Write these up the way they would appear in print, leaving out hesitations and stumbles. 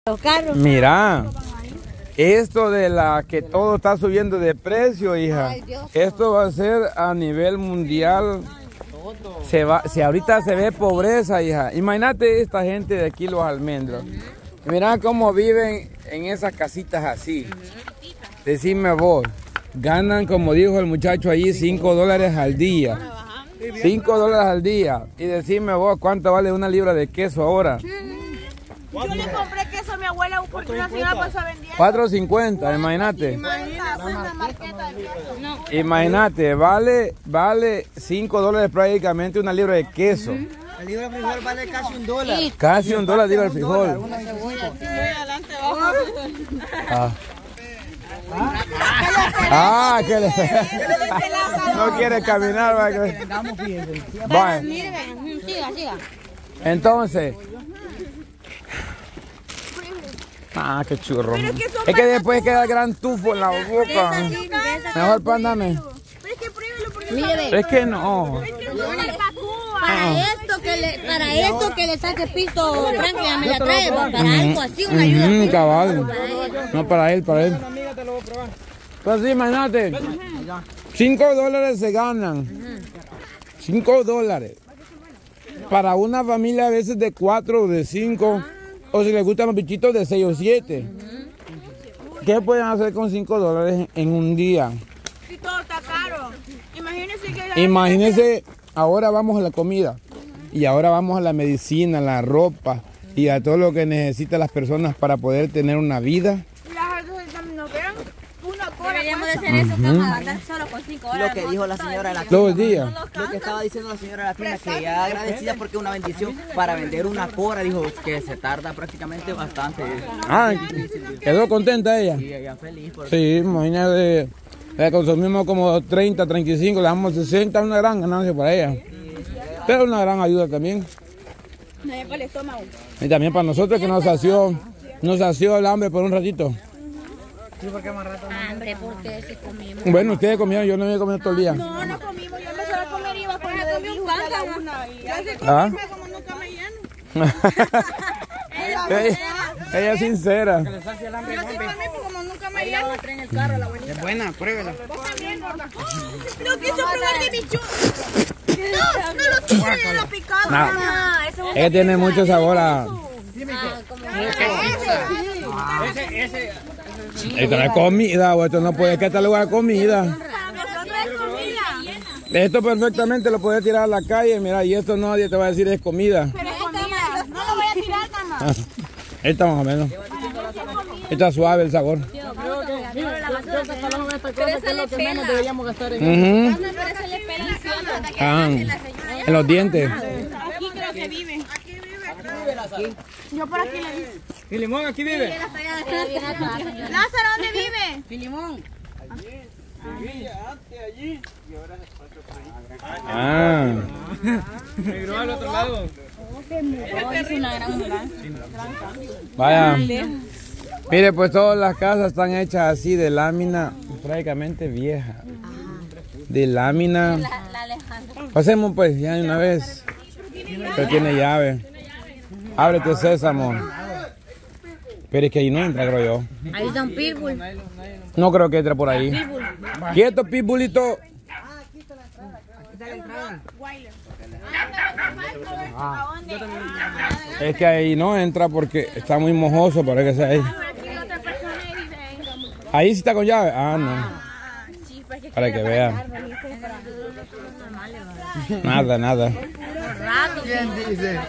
Los carros. Mira, esto de la que todo está subiendo de precio, hija. Ay, Dios. Esto va a ser a nivel mundial. Si ahorita se ve pobreza, hija. Imagínate esta gente de aquí, los almendros. Mira cómo viven en esas casitas así. Decime vos, ganan, como dijo el muchacho allí, $5 al día. $5 al día. Y decime vos, ¿cuánto vale una libra de queso ahora? Yo le compré queso a mi abuela porque una señora pasó vendiendo. $4.50, imagínate. Imagínate, vale $5 prácticamente una libra de queso. El libro de frijol vale casi $1. Casi $1 libra el frijol. Que le... no quiere caminar. Bueno. Siga. Entonces. Qué churro. Es que después queda el gran tufo en la boca. Mejor pándame. Es que no. Para esto que le saque pisto, Franklin me la trae, para algo así, una ayuda. Cabal. No, para él. Pues sí, imagínate. $5 se ganan. $5. Para una familia a veces de 4 o de 5. O si les gustan los bichitos de 6 o 7. ¿Qué pueden hacer con $5 en un día? Si todo está caro. Imagínense, ahora vamos a la comida. Y ahora vamos a la medicina, a la ropa. Y a todo lo que necesitan las personas para poder tener una vida. Deberíamos de hacer eso, andar solo con $5. Lo que dijo la señora de la tienda. Todo el día. Lo que estaba diciendo la señora de la tienda, que ella agradecida porque es una bendición para vender una cora, dijo que se tarda prácticamente bastante. ¿Quedó contenta ella? Sí, ella feliz. Sí, imagínate, le consumimos como 30, 35, le damos 60, una gran ganancia para ella. Pero una gran ayuda también. Para el estómago. Y también para nosotros que nos sació el hambre por un ratito. Hambre, porque si comimos. Bueno, ustedes comieron, yo no había comido todo el día. No comimos, yo empecé a comer y iba con lo de mi hijo a la una. Y como nunca me lleno. Ella es sincera. Yo sí comí como nunca me lleno. Es buena, pruébela. No quiso probar de bicho. No lo quiere, lo picado. No. Ella tiene mucho sabor a... Esto no es comida, o esto no puede catalogar comida. Esto perfectamente lo puedes tirar a la calle, mira, y esto nadie te va a decir es comida. Pero es comida. No lo voy a tirar, mamá. Esta más o menos. Está suave el sabor. En los dientes. Aquí creo que vive. Yo por aquí le vi. Filimón, aquí vive. Lázaro, ¿dónde vive? Filimón. Allí. Migró al otro lado. Es una gran ambulancia. Vaya. Mire, pues todas las casas están hechas así de lámina prácticamente vieja. De lámina. Pasemos pues ya de una vez. Pero tiene llave. Ábrete, Sésamo. Pero es que ahí no entra, creo yo. Ahí está un pitbull. No creo que entre por ahí. Quieto, pitbullito. Es que ahí no entra porque está muy mojoso, parece que sea ahí. Ahí sí está con llave. No. Para que vea. Nada. ¿Quién dice?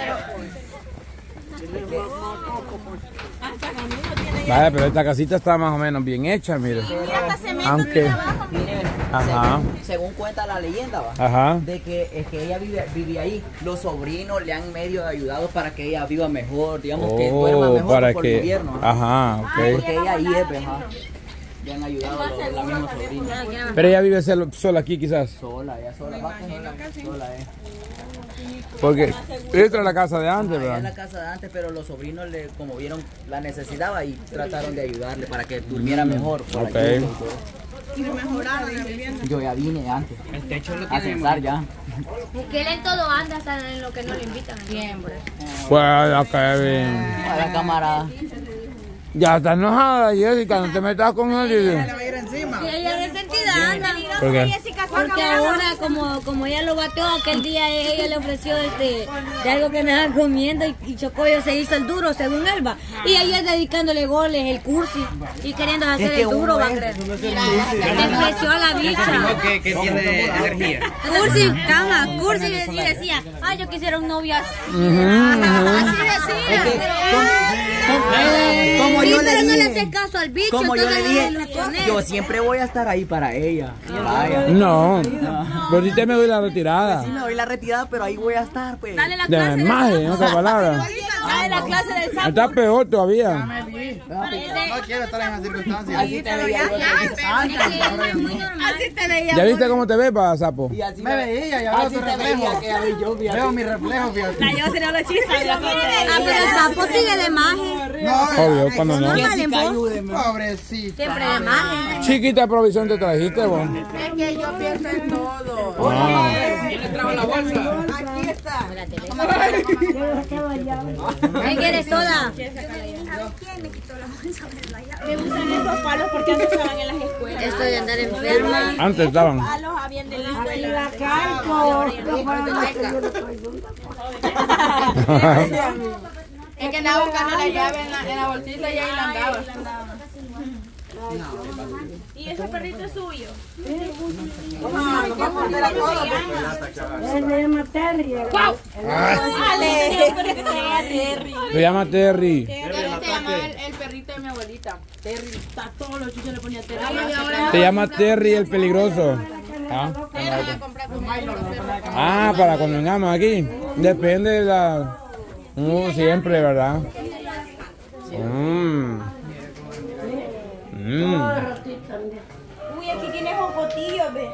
Vaya, pero esta casita está más o menos bien hecha, mire. Aunque... Ajá. Según cuenta la leyenda, de que es que ella vivía ahí. Los sobrinos le han medio ayudado para que ella viva mejor, digamos que duerma mejor para por que... el invierno. Ajá, ok. Porque ella ahí es, le han ayudado la misma sobrina. Pero ella vive sola aquí, quizás. Sola, sola. Porque esta es la casa de antes, Ella ¿verdad? es la casa de antes, pero los sobrinos como vieron la necesidad y trataron de ayudarle para que durmiera mejor. Ok. Y mejoraron. Yo ya vine antes. El techo lo A tiene. censar ya. Que él en todo anda hasta en lo que no le invitan. Siempre. Bueno, Kevin. A la camarada. Ya está enojada, Jessica, no te metas con él. Sí, ella es resentida, anda. ¿Por qué? Porque ahora, como ella lo bateó, aquel día ella le ofreció de algo que andaba comiendo y Chocoyo se hizo el duro, según Elba. Y ella dedicándole goles, el cursi, y queriendo hacer el duro, va a creer. Despreció a la bicha. Que tiene energía. Cursi, cama, cursi decía, ay, yo quisiera un novio así. Así decía. Como Sí, yo le pero no le dije, haces caso al bicho, como yo le entonces dije, no le ilusioné. yo siempre voy a estar ahí para ella. Vaya. No, pero ahorita me doy la retirada. Sí, me doy la retirada, pero ahí voy a estar, pues. Dale la De clase imagen, en otras palabras. Dale la clase del sapo. Está peor todavía. No quiero estar en esas circunstancias. Así te veía yo. Así te veía. ¿Ya viste cómo te ves, pa, sapo? Y así Me veía, ya veo así tu te reflejo. veía que ya vi yo, fíjate. Veo mi reflejo, fíjate. La yo sería la chista. Ah, pero el sapo sigue de magia. Obvio, cuando no. Jessica, ayúdeme. Pobrecito. Siempre de magia. Chiquita provisión te trajiste, vos. Es que yo pienso en todo. Ah. ¿Quién le trajo la bolsa? Aquí está. ¿Qué quieres toda? Me gustan esos palos porque antes estaban en las escuelas. Esto de andar enferma. Antes estaban. Palos habían de la escuela. Es que andaba buscando la llave en la bolsita y ahí la andaba. Y ese perrito es suyo. Vamos a poner a todos. Se llama Terry. Terry se llama el perrito de mi abuelita. Terry. A todos los chuchos le ponía Terry. Se llama Terry el peligroso. Ah, para cuando vengamos aquí. Depende de la... siempre, ¿verdad? Uy, aquí tienes jocotillo, ve.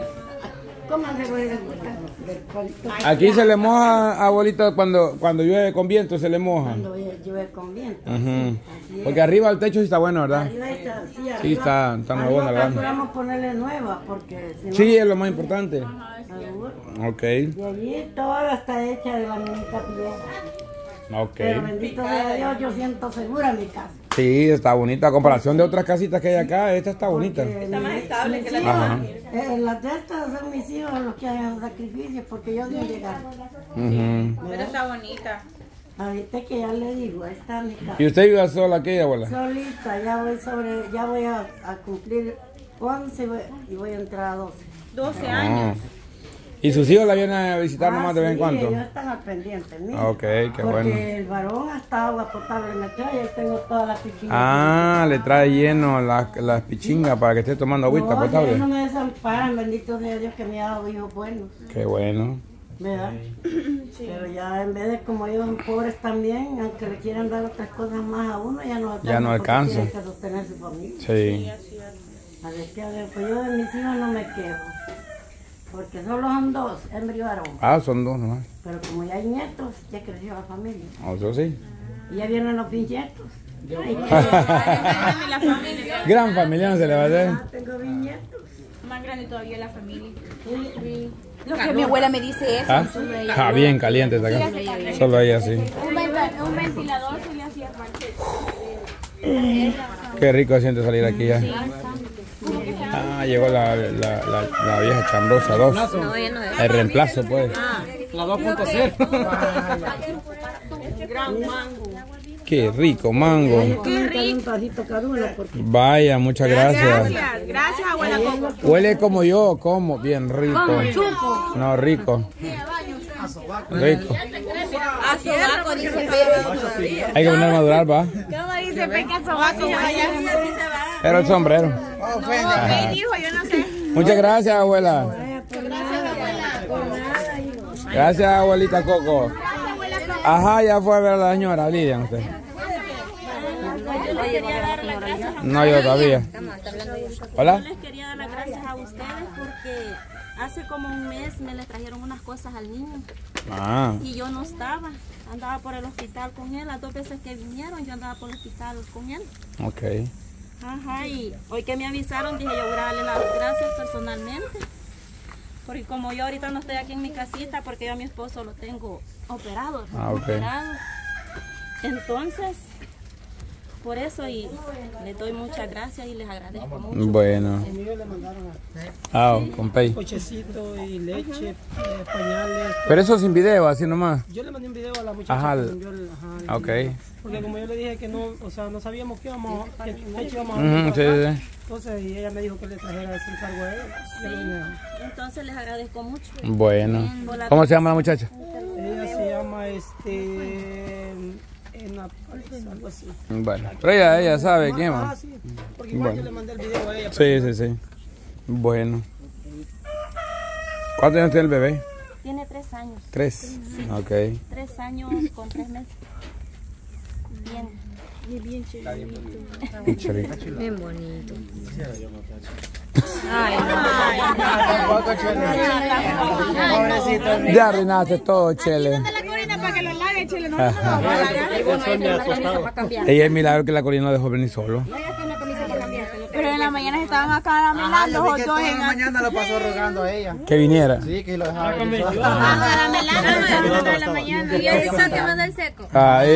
Aquí se le moja, abuelita, cuando llueve con viento se le moja. Llueve con viento. Porque arriba el techo sí está bueno, ¿verdad? Arriba está, Sí, está muy bueno, ¿verdad? Procuramos ponerle nueva porque si no, Sí, es lo más importante. seguro. Ok, De allí toda está hecha de laminita piedra. Pero ok. bendito sea Dios, yo siento segura mi casa. Sí, está bonita. A comparación de otras casitas que hay acá, esta está bonita. Está más estable que la Ajá. Las de estas son mis hijos los que hacen sacrificios porque yo debo llegar. Pero está bonita. Ahorita que ya le digo, esta es mi casa. ¿Y usted vive sola aquí, abuela? Solita, ya voy a cumplir 11 y voy a entrar a 12. 12 años. ¿Y sus hijos la vienen a visitar nomás de vez en cuando? Ellos están al pendiente, mío. Ok, qué Porque bueno. el varón hasta agua potable me trae y tengo todas las piscinas. Le trae lleno las pichingas para que esté tomando agüita No potable. me desamparan, bendito sea Dios que me ha dado hijos buenos, Qué bueno. ¿verdad? Pero ya en vez de como ellos son pobres también, aunque le quieran dar otras cosas más a uno, ya no alcanza. Ya no porque alcanza. tienen que sostener su familia. Sí. A ver, pues yo de mis hijos no me quejo. Porque solo son 2, hembra y varón. Son dos nomás. Pero como ya hay nietos, ya creció la familia. Eso sí. Y ya vienen los bisnietos. La familia. Gran familia no se le va a hacer. Tengo bisnietos. Más grande todavía la familia. Lo que mi abuela me dice es. Bien caliente está acá. Solo ella sí. Un ventilador se le hacía falta. Qué rico siente salir aquí ya. Llegó la vieja chambrosa 2. No, ya no es. El reemplazo, pues. La 2.0. Gran mango. Qué rico, mango. Qué rico. Un pedacito cada uno porque Vaya, muchas gracias. Gracias, abuela Coco. Huele como yo, como bien rico. No, rico. Rico. A sobaco, dice Pedro. Hay que poner a madurar, va. ¿Cómo dice Peca sobaco? Era el sombrero. ¿Qué dijo? Yo no sé. Muchas gracias, abuela. Gracias, abuelita Coco. Ajá, ya fue a ver a la señora Lidia, usted. No, yo todavía. Hola. Les quería dar las gracias a ustedes porque hace como un mes me les trajeron unas cosas al niño y yo no estaba, andaba por el hospital con él, las 2 veces que vinieron yo andaba por el hospital con él. Ok. Ajá, y hoy que me avisaron dije yo voy a darle las gracias personalmente, porque como yo ahorita no estoy aquí en mi casita porque yo a mi esposo lo tengo operado, Ok. operado. Entonces por eso y les doy muchas gracias y les agradezco mucho. Bueno. El mío le mandaron Con Pay. cochecito y leche, pañales. Pero eso sin video, así nomás. Yo le mandé un video a la muchacha. Ajá. Que me envió el video. Porque como yo le dije que no, o sea, no sabíamos que leche íbamos a comprar. Entonces y ella me dijo que le trajera ese encargo a ella. Entonces les agradezco mucho. Bueno. ¿Cómo se llama la muchacha? Ella se llama algo así. Bueno, pero ella sabe quién más. Sí, porque igual yo le mandé el video a ella. Sí. Bueno. ¿Cuántos años tiene el bebé? Tiene 3 años. 3. Sí. Ok. 3 años con 3 meses. Bien chelito. Bien bonito. Ya arruinaste todo, Chele. La Corina para que lo lave, Chele. No, Ella es milagro que la Corina no dejó venir solo. Pero en la mañana estaban acá caramelando los dos. En la mañana lo pasó rogando a ella. Que viniera. Sí, que lo dejaba. Caramelando en la mañana. Y ahorita que me da el seco.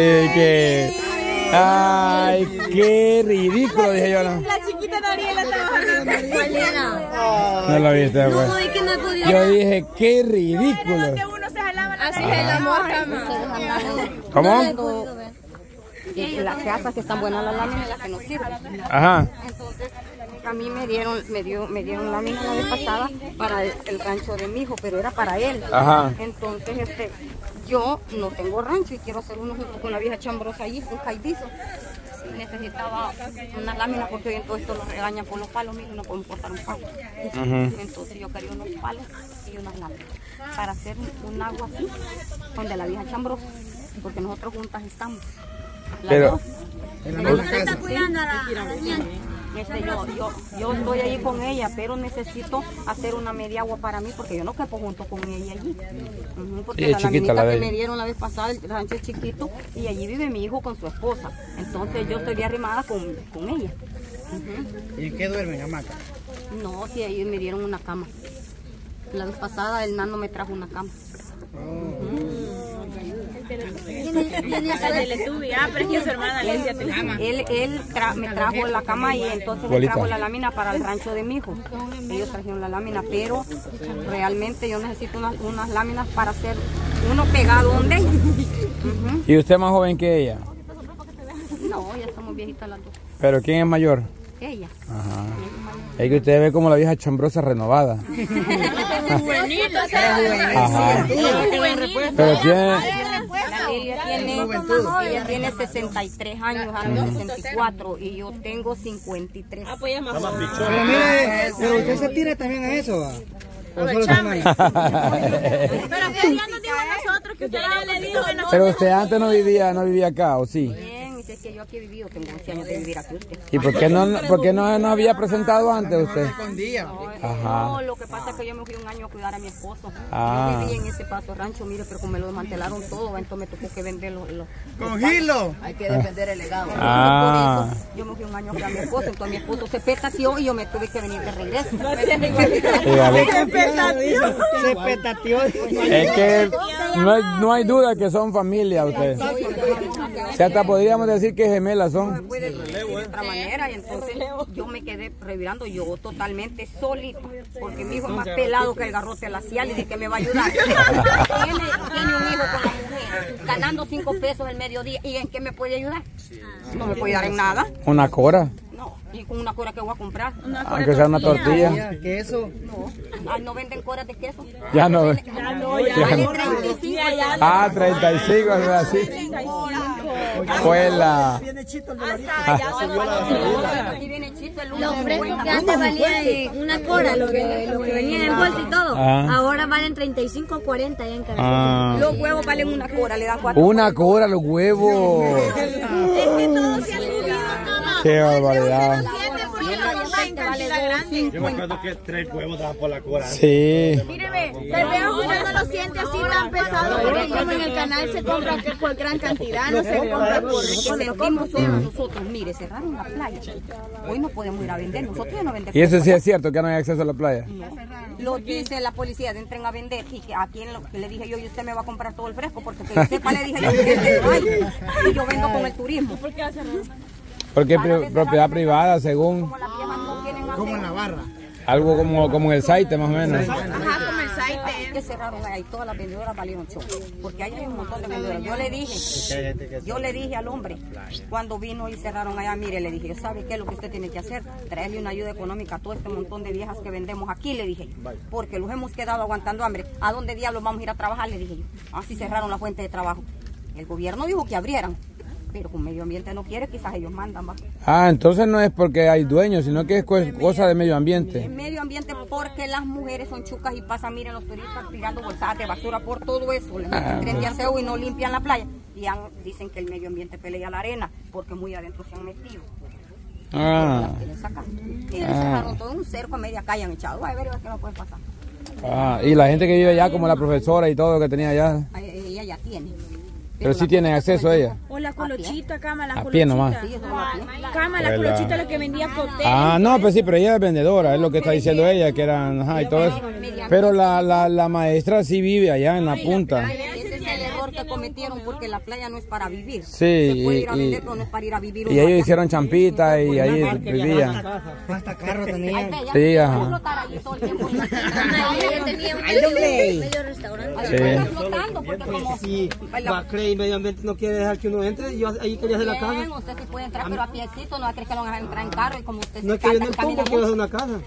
Ay, qué ridículo, dije yo. La chiquita Dariela trabajando. No lo viste, pues. No, es que no he podido. Yo dije, qué ridículo. Uno se jalaba la Así es la mosca. ¿Cómo? Las casas que están buenas las láminas y las que no sirven. Ajá. Entonces, a mí me dieron láminas la vez pasada para el rancho de mi hijo, pero era para él. Ajá. Entonces, yo no tengo rancho y quiero hacer uno junto con la vieja chambrosa allí, un caidizo. Necesitaba unas láminas porque hoy en todo esto lo regañan por los palos, mismos no podemos cortar un palo. Entonces yo quería unos palos y unas láminas para hacer un agua así, donde la vieja chambrosa, porque nosotros juntas estamos. Pero está cuidando a la niña. Yo estoy ahí con ella, pero necesito hacer una media agua para mí porque yo no quepo junto con ella allí. Porque la laminita que me dieron la vez pasada, el rancho es chiquito y allí vive mi hijo con su esposa. Entonces yo estoy bien arrimada con ella. ¿Y en qué duermen, hamaca? No, sí, ahí me dieron una cama. La vez pasada el nano me trajo una cama. Pero es que su hermana Alesia te ama. Él me trajo la cama y entonces me trajo la lámina para el rancho de mi hijo. Ellos trajeron la lámina, pero realmente yo necesito unas láminas para hacer uno pegado donde ella. ¿Y usted es más joven que ella? No, ya estamos viejitas las dos. ¿Pero quién es mayor? Ella. Ajá. Es que usted ve como la vieja chambrosa renovada. Juvenil, Ajá. Pero quién. Ella tiene 63 años, ahora 64 y yo tengo 53. Pero mire, pero usted se tira también a eso, ¿va? Pero que ya nos dijo a nosotros que usted le dijo que no. Pero usted antes no vivía acá, ¿o sí? Bien, es que yo aquí he vivido, tengo 11 años de vivir aquí usted. ¿Y por qué no había presentado antes usted? Ajá. No, lo que pasa es que yo me fui un año a cuidar a mi esposo. Ah. Yo viví en ese paso rancho, mire, pero como me lo desmantelaron todo, entonces me tocó que vender los ¡Cogilo! Hay que defender el legado. Ah. Por eso, yo me fui un año a cuidar a mi esposo, entonces mi esposo se petateó y yo me tuve que venir de regreso. Se petateó. Es que no hay duda que son familia ustedes. Si hasta podríamos decir que gemelas son. De otra manera, y entonces yo me quedé revirando yo totalmente solito, porque mi hijo es más pelado que el garrote de la cial y de que me va a ayudar. Tiene un hijo con la mujer, ganando 5 pesos el mediodía, ¿y en qué me puede ayudar? No me puede dar en nada. Una cora. No, y con una cora que voy a comprar. Aunque sea una tortilla. ¿Queso? No venden coras de queso. Ya no. Vale 35. Ah, 35, algo así. Escuela. Viene chito el de Aquí viene chito el Los frescos que antes valían una cora, lo que venía en bolsa y todo, ahora valen 35 o 40 ya en Caracas. Los huevos valen una cora, le dan 4. Una cora los huevos. Es que todo se ha subido, todo. Qué barbaridad. Yo me acuerdo que 3 huevos daban por la cora. Sí. Míreme, te veo uno no lo siente así tan pesado porque como en el canal se compra por gran cantidad, no se compra por nosotros, mire, cerraron la playa. Hoy no podemos ir a vender, nosotros ya no vendemos. ¿Y eso sí es cierto, que no hay acceso a la playa? Lo dice la policía, de entren a vender, y que a quien le dije yo, y usted me va a comprar todo el fresco, porque que sepa, le dije yo, que no hay. Y yo vendo con el turismo. ¿Por qué va a cerrar? Porque es propiedad privada, según. Como en la barra. Algo como el Saite, más o menos. Ajá, como el Saite. Que cerraron ahí, todas las vendedoras valieron show. Porque ahí hay un montón de vendedoras. Yo le dije al hombre, cuando vino y cerraron allá, mire, le dije, ¿sabe qué es lo que usted tiene que hacer? Traerle una ayuda económica a todo este montón de viejas que vendemos aquí, le dije. Porque los hemos quedado aguantando hambre. ¿A dónde diablos vamos a ir a trabajar? Le dije yo. Así cerraron la fuente de trabajo. El gobierno dijo que abrieran. Pero con medio ambiente no quiere, quizás ellos mandan. ¿Va? Ah, entonces no es porque hay dueños, sino que es cosa de medio ambiente. El medio ambiente porque las mujeres son chucas y pasan, miren, los turistas tirando bolsas de basura por todo eso. Les meten tren de aseo y no limpian la playa. Y dicen que el medio ambiente pelea la arena porque muy adentro se han metido. Y les dejaron todo un cerco a media calle, han echado. A ver qué no puede pasar. Y la gente que vive allá, como la profesora y todo que tenía allá. Ella ya tiene. Pero sí tiene acceso a ella. O la colochita, Cama, la colochita. A pie nomás. Cama, la colochita, la que vendía cóctel. No, pues sí, pero ella es vendedora, es lo que está diciendo ella, que eran, y todo eso. Pero la maestra sí vive allá en la punta. Ese es el error que cometieron porque la playa no es para vivir. Sí, se puede ir a vender, pero no es para ir a vivir. Y ellos hicieron champita y ahí vivían. Hasta carro tenían. Sí, ajá. Ella tenía un medio restaurante. Sí, va a creer medio ambiente no quiere dejar que uno entre, yo ahí quería hacer la casa. Usted sí puede entrar, pero a piecito, no cree que lo van a entrar en carro y como usted no es que yo no pongo, quiero hacer una casa.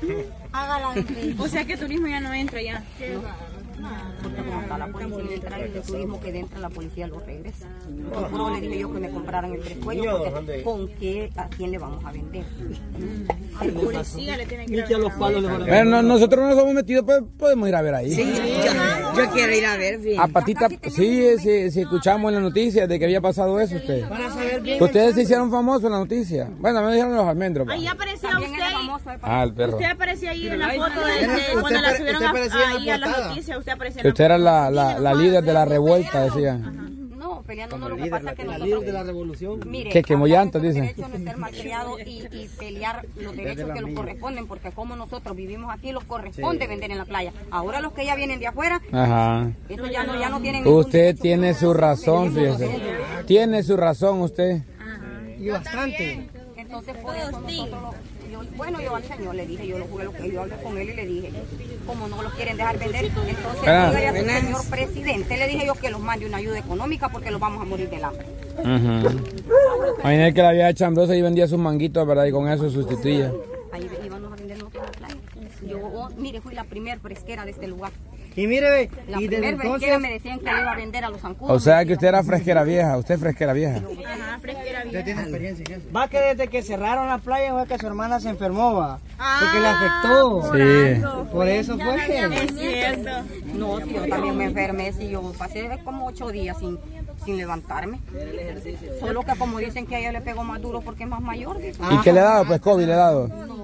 O sea que turismo ya no entra ya. Porque como está la policía en entrar, el de turismo que entra, la policía lo regresa. No le dije yo que me compraran el pescuezo, porque ¿con qué, a quién le vamos a vender? Al policía le tienen que Pero nosotros no nos hemos metido, pues podemos ir a ver ahí. Sí, yo quiero ir a ver bien. A Patita, sí, escuchamos en la noticia de que había pasado eso usted. Para saber bien. Ustedes se hicieron famosos en la noticia. Bueno, me dijeron los almendros. Ahí aparecía usted. El perro. Usted aparecía ahí en la foto de cuando la subieron ahí a las noticias. Usted aparecía. Usted era la líder de la revuelta, decían. No, peleando no, lo que pasa es que nosotros... líder de la revolución. Mire, que quemó llantas, dicen. El derecho no ser malcriado y pelear los derechos que nos corresponden, porque como nosotros vivimos aquí, los corresponde vender en la playa. Ahora los que ya vienen de afuera, eso ya no tienen... Usted tiene su razón, fíjese. Tiene su razón usted. Y bastante. Entonces, por eso nosotros... yo al señor le dije, yo hablé con él y le dije, como no los quieren dejar vender, entonces dígale a su señor presidente, le dije yo que los mande una ayuda económica porque los vamos a morir del hambre. Imagínate que la vieja chambrosa y vendía sus manguitos, ¿verdad? Y con eso sustituía. Ahí íbamos a vender nosotros la playa. Yo, mire, fui la primer fresquera de este lugar. Y mire, la primer fresquera me decían que le iba a vender a los zancudos. O sea que usted era fresquera vieja, usted es fresquera vieja. Ajá, fresquera vieja. Usted tiene experiencia en eso. Va que desde que cerraron la playa fue que su hermana se enfermó, va. Porque le afectó. Sí. Por eso fue. Es cierto. No, si yo también me enfermé, si yo pasé como 8 días sin levantarme. Solo que como dicen que a ella le pegó más duro porque es más mayor. ¿Y qué le ha dado? Pues COVID le ha dado.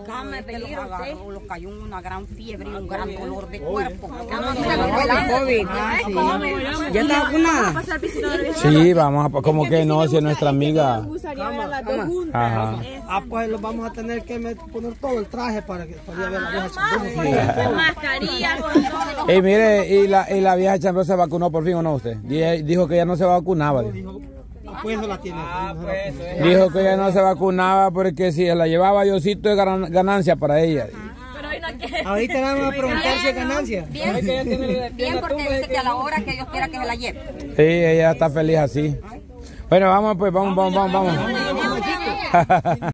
Los cayó una gran fiebre y un gran dolor de cuerpo. ¿Ya está vacunada? Sí, vamos a, como que no, si es nuestra amiga. Ajá. Pues los vamos a tener que poner todo el traje para que ver la vieja chambrosa. Mascarilla. Y mire, y la vieja chambrosa se vacunó por fin, ¿o no usted? Dijo que ella no se vacunaba. Pues eso la tiene. Dijo que ella no se vacunaba porque si la llevaba Diosito es ganancia para ella. Ahorita vamos a preguntar si es ganancia. Bien, porque dice que a la hora que Dios quiera que se la lleve. Sí, ella está feliz así. Bueno, vamos pues, vamos.